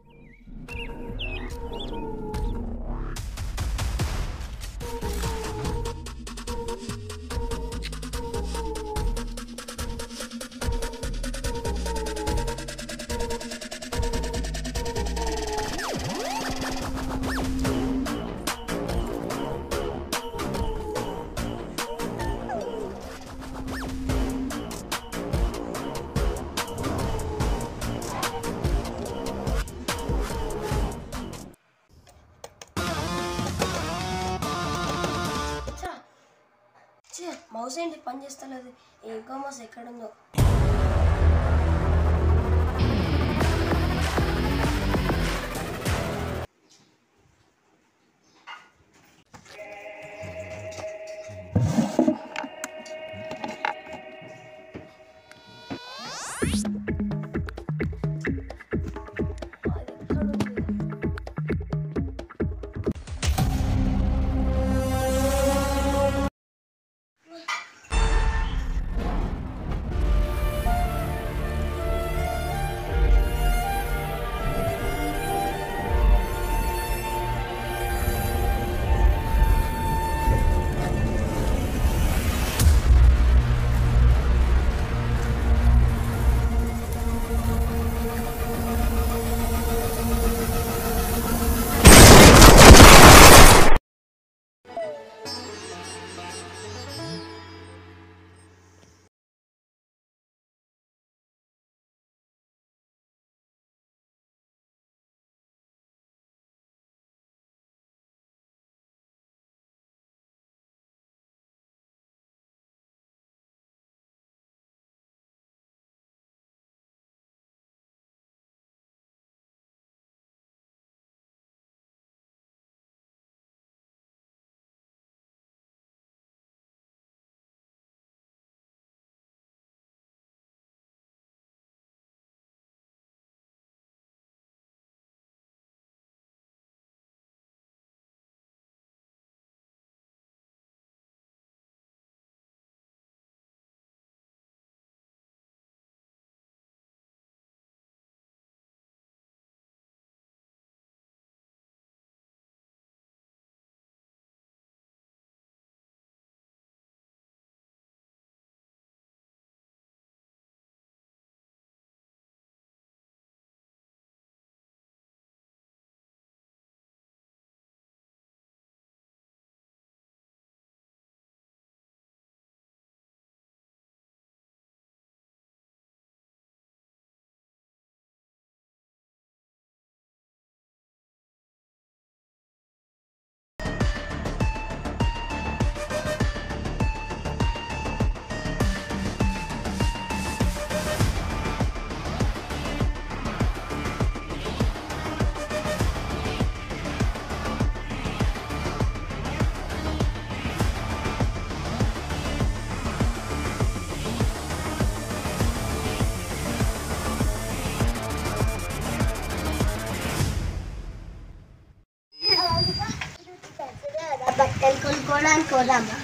Mouse ఏంటి పని చేస్తలేదు? ఈ కామర్స్ ఎక్కడుందో? బట్టలు కొనుక్కోవడానికి పోదామా?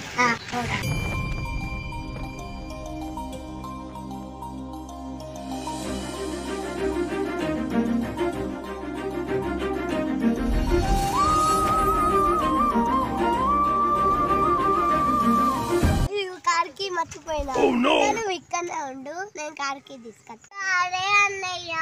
కార్కి మర్చిపోయినా. నువ్వు ఇక్కడనే ఉండు, నేను కార్కి తీసుకొస్తా. అరే అన్నయ్య,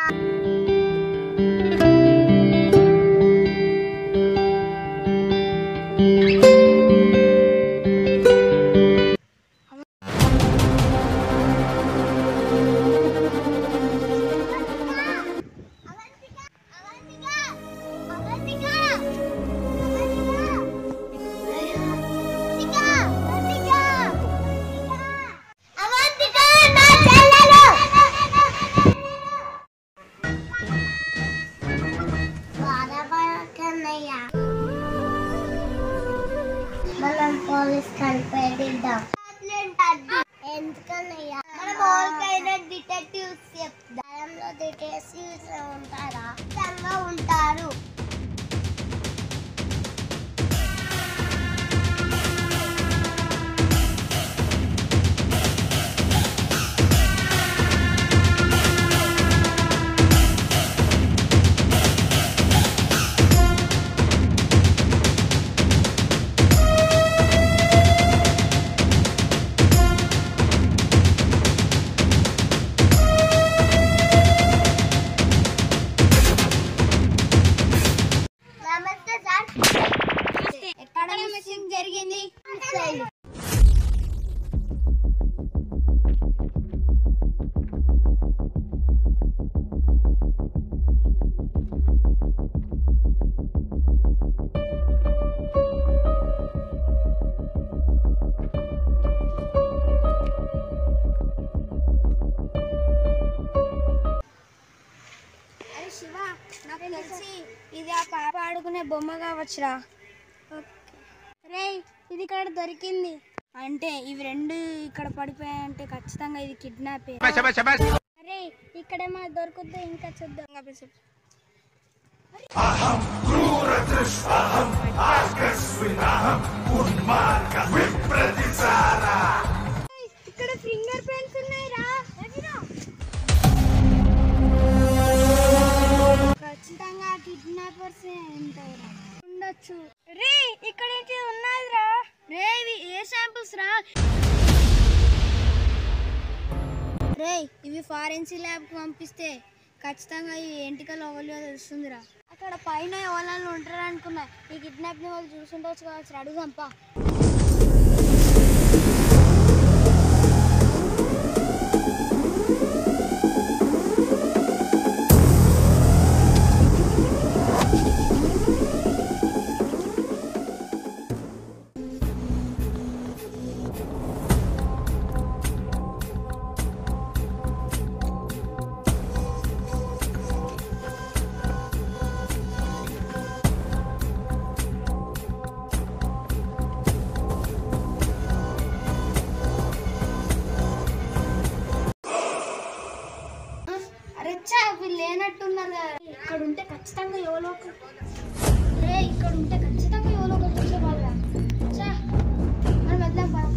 మనం పోలీస్ కనిపెట్టిద్దాం. ఎందుకన్నయ్యా మనం వాళ్ళకైనా డిటెక్టివ్స్ చెప్తాంలో డిటెక్టివ్స్ ఉంటారా? ఉంటారు. ప్రాసెసింగ్ జరిగింది. శివ, నాకు తెలిసి ఇది ఆ పాప ఆడుకునే బొమ్మ కావచ్చురా. రే, ఇది ఇక్కడ దొరికింది అంటే ఇవి రెండు ఇక్కడ పడిపోయాయంటే ఖచ్చితంగా ఇది కిడ్నాప్. అరే, ఇక్కడేమో దొరుకుద్ది, ఇంకా చూద్దాం. ఇక్కడ ఫింగర్ ప్రింట్స్ ఉన్నాయిరా. ఖచ్చితంగా కిడ్నాపర్స్ ఉండొచ్చు. రే, ఇక్కడ ఏంటి ఉన్నదిరా? రే, ఇవి ఏ శాంపుల్స్ రా? రే, ఇవి ఫారెన్సిక్ ల్యాబ్ కు పంపిస్తే ఖచ్చితంగా ఈ ఎంటికలు ఎవరిలో తెలుస్తుందిరా. అక్కడ పైన ఎవరు ఉంటారు అనుకున్నా. ఈ కిడ్నాప్ ని వాళ్ళు చూసుండొచ్చు కావచ్చు. అడుగుదాంపా. లేనట్టున్నారు కదా. ఇక్కడ ఉంటే ఖచ్చితంగా ఎవరో ఇక్కడ ఉంటే ఖచ్చితంగా ఎవరో ఒకరు చూసేవాళ్ళ. మనం వెళ్దాం బా.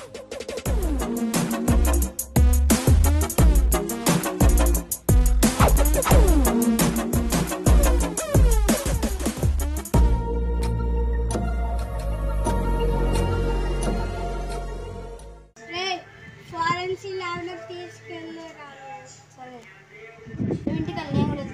ఫారెన్సిక్ ల్యాబ్ లో తీసుకెళ్ళే కాదు. సరే, ఇంటికల్ నేను కూడా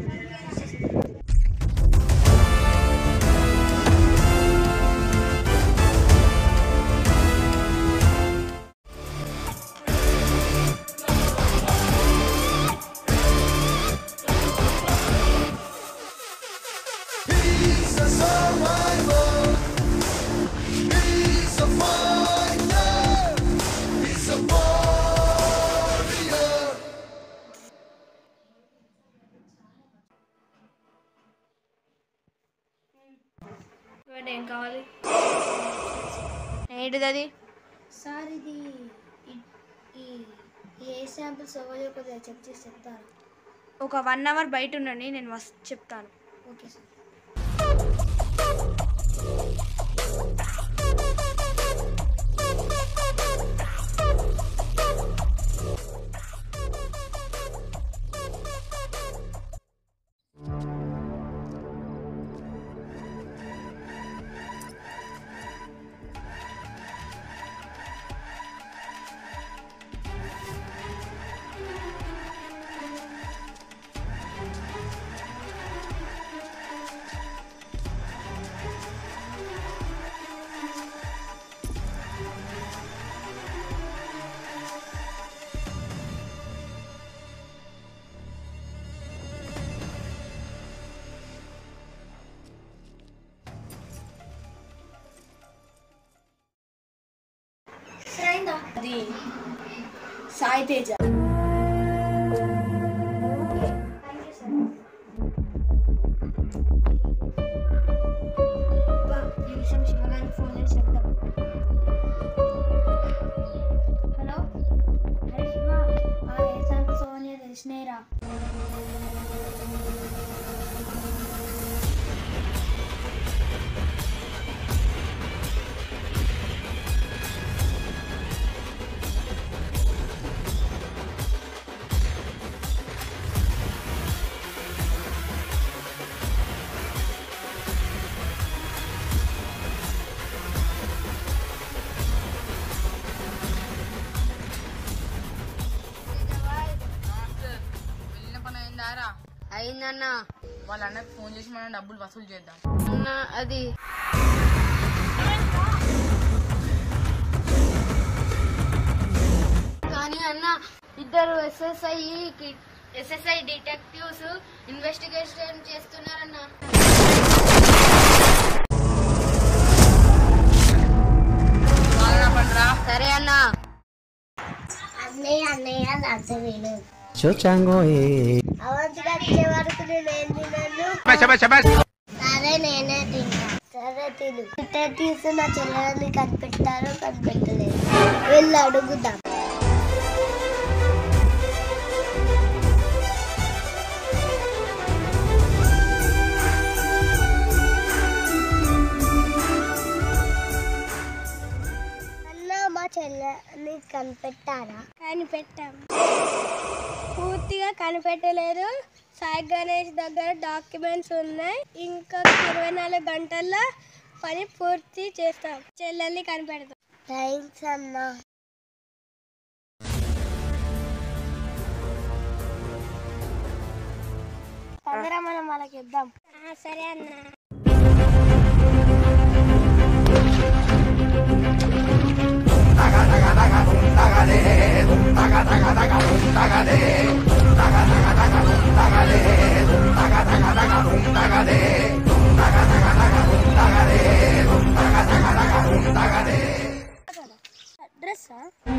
ఏం కావాలి? ఏంటిది అది? సార్, ఇది ఏ శాంపుల్స్ అవ్వలేదు, కొద్దిగా చెక్ చేసి చెప్తారా? ఒక 1 అవర్ బయట ఉండండి, నేను చెప్తాను. Okay sir. అది సాయి తేజ. నిమిషం శివగారికి ఫోన్ చేసి చెప్తాం. హలో, అరే శివ, ఏ శాంపుల్స్ అవన్నీ తెలిసినాయిరా? అయిందన్నా. వాళ్ళ అన్నకు ఫోన్ చేసి మనం డబ్బులు వసూలు చేద్దాం అన్నా. అది అన్న ఇద్దరు ఎస్ఎస్ఐ డిటెక్టివ్స్ ఇన్వెస్టిగేషన్ చేస్తున్నారన్న. సరే అన్న. అన్నయ్య నాకు వీలు సరే నేనే తింటా. సరే తిను. డిటెక్టివ్స్ నా చెల్లెలని కనిపెట్టారో కనిపెట్టలేదు, వెళ్ళి అడుగుదాం. మా చెల్లెని కనిపెట్టారా? కనిపెట్టాం. పూర్తిగా కనిపెట్టలేదు. సాయి గణేష్ దగ్గర డాక్యుమెంట్స్ ఉన్నాయి. ఇంకొక 24 గంటల్లో పని పూర్తి చేస్తాం. చెల్లెల్ని కనిపెడతాం. థ్యాంక్స్ అన్నా. తొందరగా మనం వాళ్ళకి ఇద్దాం. సరే అన్న. అడ్రస్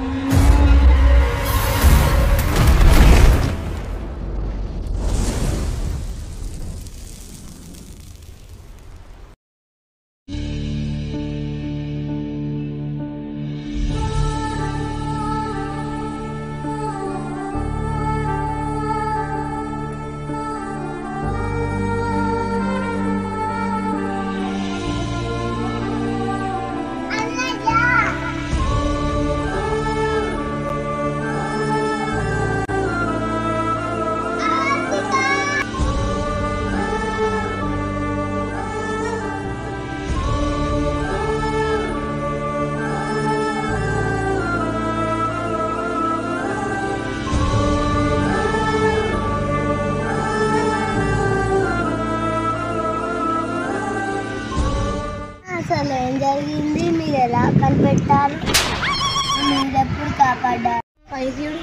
అసలు ఏం జరిగింది? మీరు ఎలా కనిపెట్టారు? మీరు ఎప్పుడు కాపాడారు? వైద్యుడు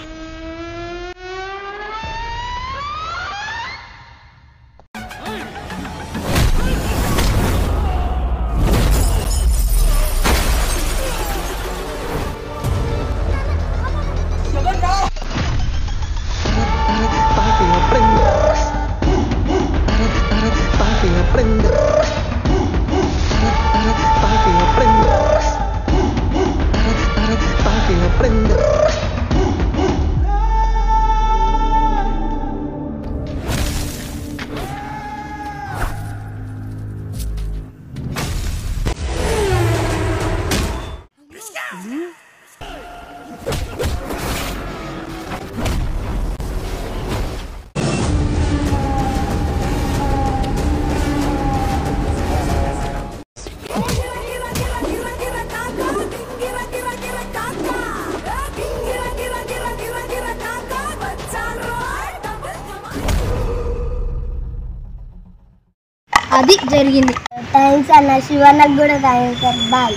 అది జరిగింది. థ్యాంక్స్ అన్న. శివన్నకు కూడా థ్యాంక్స్. బాయ్.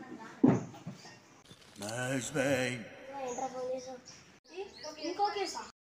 ఇంకో కేసా?